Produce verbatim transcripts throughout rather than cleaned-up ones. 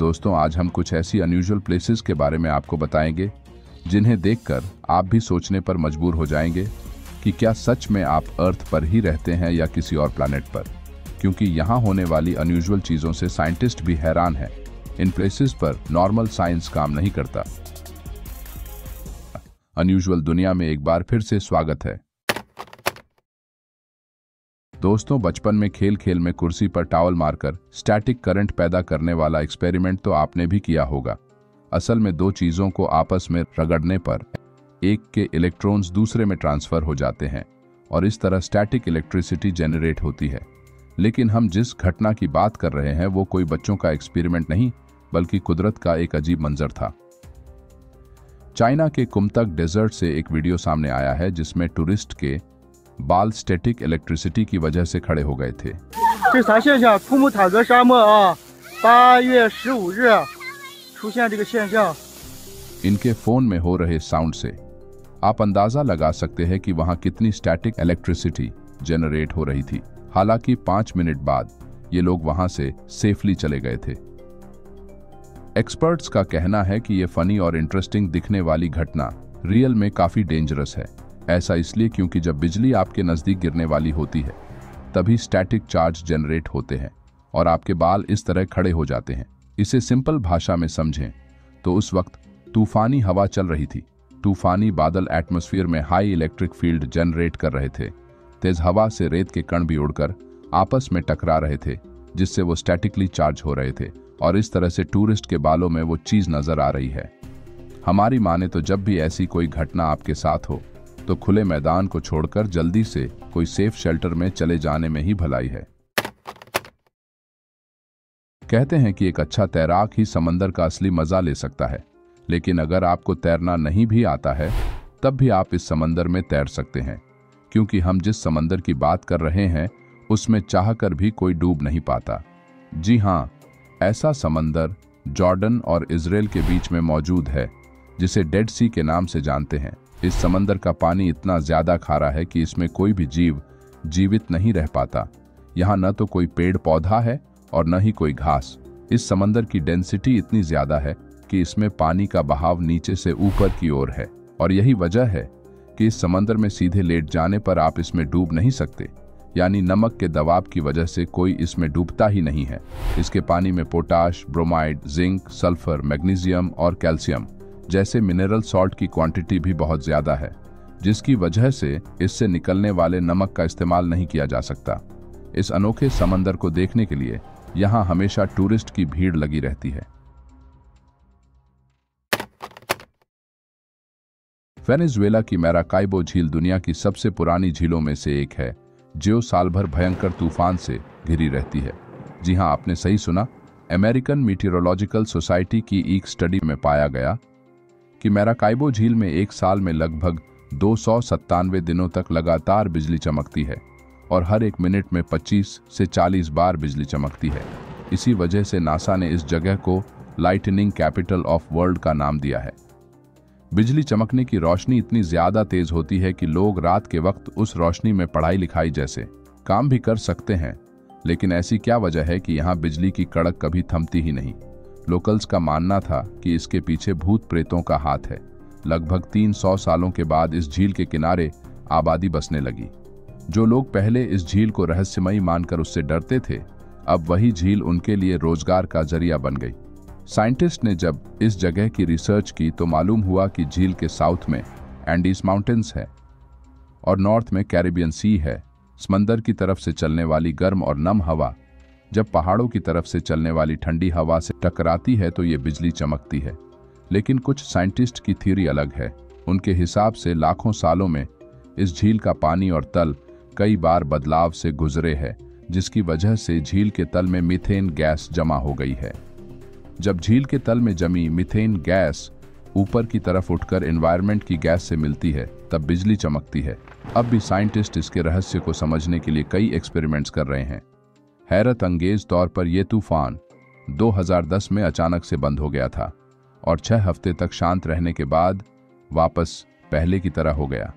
दोस्तों, आज हम कुछ ऐसी अनयूजुअल प्लेसेस के बारे में आपको बताएंगे जिन्हें देखकर आप भी सोचने पर मजबूर हो जाएंगे कि क्या सच में आप अर्थ पर ही रहते हैं या किसी और प्लैनेट पर, क्योंकि यहाँ होने वाली अनयूजुअल चीज़ों से साइंटिस्ट भी हैरान हैं। इन प्लेसेस पर नॉर्मल साइंस काम नहीं करता। अनयूजुअल दुनिया में एक बार फिर से स्वागत है। दोस्तों, बचपन में खेल खेल में कुर्सी पर टॉवल मारकर स्टैटिक करंट पैदा करने वाला एक्सपेरिमेंट तो आपने भी किया होगा। असल में दो चीज़ों को आपस में रगड़ने पर एक के इलेक्ट्रॉन्स दूसरे में ट्रांसफर हो जाते हैं और इस तरह स्टैटिक इलेक्ट्रिसिटी जनरेट होती है। लेकिन हम जिस घटना की बात कर रहे हैं वो कोई बच्चों का एक्सपेरिमेंट नहीं, बल्कि कुदरत का एक अजीब मंजर था। चाइना के कुमतक डेजर्ट से एक वीडियो सामने आया है जिसमें टूरिस्ट के बाल स्टैटिक इलेक्ट्रिसिटी की वजह से खड़े हो गए थे। इनके फोन में हो रहे साउंड से आप अंदाजा लगा सकते हैं कि वहां कितनी स्टैटिक इलेक्ट्रिसिटी जनरेट हो रही थी। हालांकि पांच मिनट बाद ये लोग वहां से सेफली चले गए थे। एक्सपर्ट्स का कहना है कि ये फनी और इंटरेस्टिंग दिखने वाली घटना रियल में काफी डेंजरस है। ऐसा इसलिए क्योंकि जब बिजली आपके नजदीक गिरने वाली होती है तभी स्टैटिक चार्ज जनरेट होते हैं और आपके बाल इस तरह खड़े हो जाते हैं। इसे सिंपल भाषा में समझें तो उस वक्त तूफानी हवा चल रही थी। तूफानी बादल एटमॉस्फेयर में हाई इलेक्ट्रिक फील्ड जनरेट कर रहे थे। तेज हवा से रेत के कण भी उड़कर आपस में टकरा रहे थे, जिससे वो स्टैटिकली चार्ज हो रहे थे और इस तरह से टूरिस्ट के बालों में वो चीज नजर आ रही है। हमारी माने तो जब भी ऐसी कोई घटना आपके साथ हो तो खुले मैदान को छोड़कर जल्दी से कोई सेफ शेल्टर में चले जाने में ही भलाई है। कहते हैं कि एक अच्छा तैराक ही समंदर का असली मजा ले सकता है, लेकिन अगर आपको तैरना नहीं भी आता है तब भी आप इस समंदर में तैर सकते हैं, क्योंकि हम जिस समंदर की बात कर रहे हैं उसमें चाहकर भी कोई डूब नहीं पाता। जी हाँ, ऐसा समंदर जॉर्डन और इजराइल के बीच में मौजूद है, जिसे डेड सी के नाम से जानते हैं। इस समंदर का पानी इतना ज्यादा खारा है कि इसमें कोई भी जीव जीवित नहीं रह पाता। यहाँ न तो कोई पेड़ पौधा है और न ही कोई घास। इस समंदर की डेंसिटी इतनी ज्यादा है कि इसमें पानी का बहाव नीचे से ऊपर की ओर है, और यही वजह है कि इस समंदर में सीधे लेट जाने पर आप इसमें डूब नहीं सकते। यानी नमक के दबाव की वजह से कोई इसमें डूबता ही नहीं है। इसके पानी में potash, bromide, zinc, sulphur, magnesium और कैल्शियम जैसे मिनरल सॉल्ट की क्वांटिटी भी बहुत ज्यादा है, जिसकी वजह से इससे निकलने वाले नमक का इस्तेमाल नहीं किया जा सकता। इस अनोखे समंदर को देखने के लिए यहाँ हमेशा टूरिस्ट की भीड़ लगी रहती है। वेनेजुएला की मैराकाइबो झील दुनिया की सबसे पुरानी झीलों में से एक है, जो साल भर भयंकर तूफान से घिरी रहती है। जी हाँ, आपने सही सुना। अमेरिकन मीटियोरोलॉजिकल सोसाइटी की एक स्टडी में पाया गया कि मैराकाइबो झील में एक साल में लगभग दो सौ सत्तानवे दिनों तक लगातार बिजली चमकती है और हर एक मिनट में पच्चीस से चालीस बार बिजली चमकती है। इसी वजह से नासा ने इस जगह को लाइटनिंग कैपिटल ऑफ वर्ल्ड का नाम दिया है। बिजली चमकने की रोशनी इतनी ज्यादा तेज होती है कि लोग रात के वक्त उस रोशनी में पढ़ाई लिखाई जैसे काम भी कर सकते हैं। लेकिन ऐसी क्या वजह है कि यहाँ बिजली की कड़क कभी थमती ही नहीं? लोकल्स का मानना था कि इसके पीछे भूत प्रेतों का हाथ है। लगभग तीन सौ सालों के बाद इस झील के किनारे आबादी बसने लगी। जो लोग पहले इस झील को रहस्यमयी मानकर उससे डरते थे, अब वही झील उनके लिए रोजगार का जरिया बन गई। साइंटिस्ट ने जब इस जगह की रिसर्च की तो मालूम हुआ कि झील के साउथ में एंडीज माउंटेन्स है और नॉर्थ में कैरिबियन सी है। समंदर की तरफ से चलने वाली गर्म और नम हवा जब पहाड़ों की तरफ से चलने वाली ठंडी हवा से टकराती है तो ये बिजली चमकती है। लेकिन कुछ साइंटिस्ट की थ्योरी अलग है। उनके हिसाब से लाखों सालों में इस झील का पानी और तल कई बार बदलाव से गुजरे हैं, जिसकी वजह से झील के तल में मीथेन गैस जमा हो गई है। जब झील के तल में जमी मीथेन गैस ऊपर की तरफ उठकर एनवायरनमेंट की गैस से मिलती है, तब बिजली चमकती है। अब भी साइंटिस्ट इसके रहस्य को समझने के लिए कई एक्सपेरिमेंट्स कर रहे हैं। हैरत अंगेज तौर पर यह तूफान दो हज़ार दस में अचानक से बंद हो गया था और छह हफ्ते तक शांत रहने के बाद वापस पहले की तरह हो गया।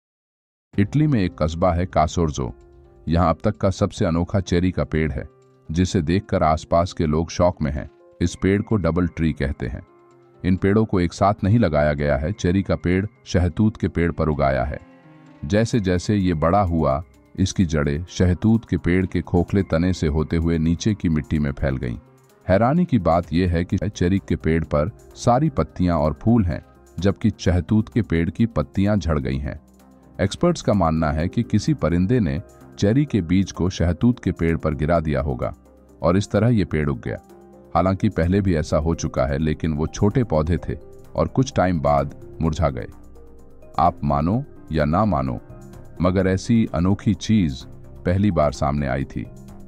इटली में एक कस्बा है कासोर्जो। यहाँ अब तक का सबसे अनोखा चेरी का पेड़ है, जिसे देखकर आसपास के लोग शॉक में हैं। इस पेड़ को डबल ट्री कहते हैं। इन पेड़ों को एक साथ नहीं लगाया गया है। चेरी का पेड़ शहतूत के पेड़ पर उगाया है। जैसे जैसे ये बड़ा हुआ, इसकी जड़ें शहतूत के पेड़ के खोखले तने से होते हुए नीचे की मिट्टी में फैल गईं। हैरानी की बात यह है कि चेरी के पेड़ पर सारी पत्तियां और फूल हैं, जबकि शहतूत के पेड़ की पत्तियां झड़ गई हैं। एक्सपर्ट्स का मानना है कि किसी परिंदे ने चेरी के बीज को शहतूत के पेड़ पर गिरा दिया होगा और इस तरह ये पेड़ उग गया। हालांकि पहले भी ऐसा हो चुका है, लेकिन वो छोटे पौधे थे और कुछ टाइम बाद मुरझा गए। आप मानो या ना मानो, मगर ऐसी अनोखी चीज पहली बार सामने आई थी।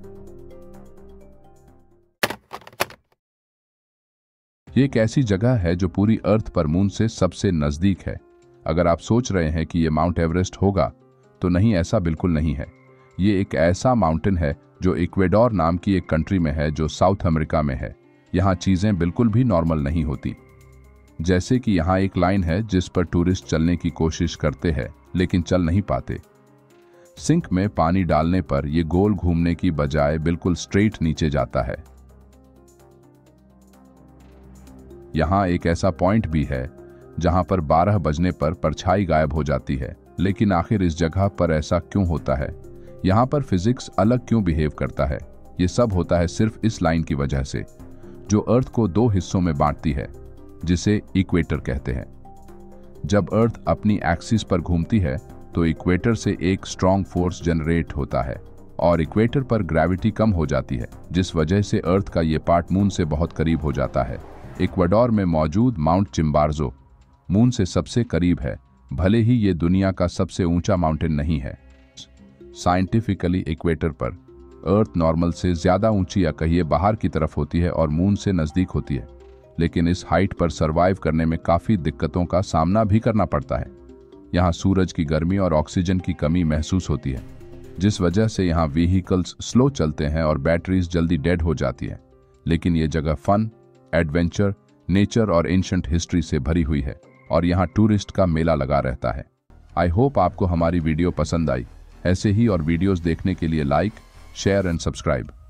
ये एक ऐसी जगह है जो पूरी अर्थ पर मून से सबसे नजदीक है। अगर आप सोच रहे हैं कि ये माउंट एवरेस्ट होगा, तो नहीं, ऐसा बिल्कुल नहीं है। ये एक ऐसा माउंटेन है जो इक्वेडोर नाम की एक कंट्री में है, जो साउथ अमेरिका में है। यहाँ चीजें बिल्कुल भी नॉर्मल नहीं होती। जैसे कि यहाँ एक लाइन है जिस पर टूरिस्ट चलने की कोशिश करते हैं, लेकिन चल नहीं पाते। सिंक में पानी डालने पर यह गोल घूमने की बजाय बिल्कुल स्ट्रेट नीचे जाता है। यहाँ एक ऐसा पॉइंट भी है जहां पर बारह बजने पर परछाई गायब हो जाती है। लेकिन आखिर इस जगह पर ऐसा क्यों होता है? यहाँ पर फिजिक्स अलग क्यों बिहेव करता है? ये सब होता है सिर्फ इस लाइन की वजह से, जो अर्थ को दो हिस्सों में बांटती है, जिसे इक्वेटर कहते हैं। जब अर्थ अपनी एक्सिस पर घूमती है तो इक्वेटर से एक स्ट्रॉन्ग फोर्स जनरेट होता है और इक्वेटर पर ग्रेविटी कम हो जाती है, जिस वजह से अर्थ का ये पार्ट मून से बहुत करीब हो जाता है। इक्वाडोर में मौजूद माउंट चिम्बार्जो मून से सबसे करीब है, भले ही ये दुनिया का सबसे ऊंचा माउंटेन नहीं है। साइंटिफिकली इक्वेटर पर अर्थ नॉर्मल से ज्यादा ऊंची या कहिए बाहर की तरफ होती है और मून से नजदीक होती है, लेकिन इस हाइट पर सरवाइव करने में काफी दिक्कतों का सामना भी करना पड़ता है। यहाँ सूरज की गर्मी और ऑक्सीजन की कमी महसूस होती है, जिस वजह से यहाँ व्हीकल्स स्लो चलते हैं और बैटरीज जल्दी डेड हो जाती है। लेकिन ये जगह फन, एडवेंचर, नेचर और एंशिएंट हिस्ट्री से भरी हुई है और यहाँ टूरिस्ट का मेला लगा रहता है। आई होप आपको हमारी वीडियो पसंद आई। ऐसे ही और वीडियोस देखने के लिए लाइक, शेयर एंड सब्सक्राइब।